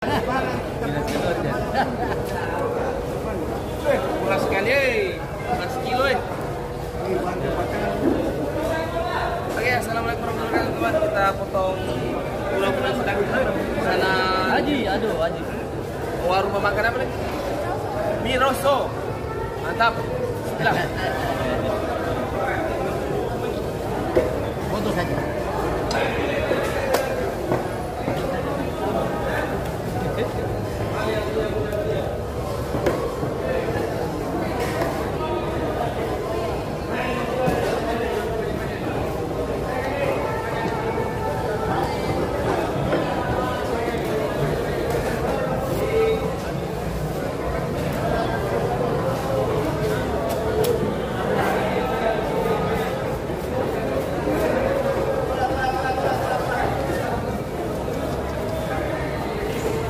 Murah sekali, murah sekilo. Oke, assalamualaikum warahmatullahi wabarakatuh teman. Kita potong pulau-pulau sedang sana. Aji, aduh, Aji. Warung makan apa nih? Miroso. Mantap. Bilang. Foto saja.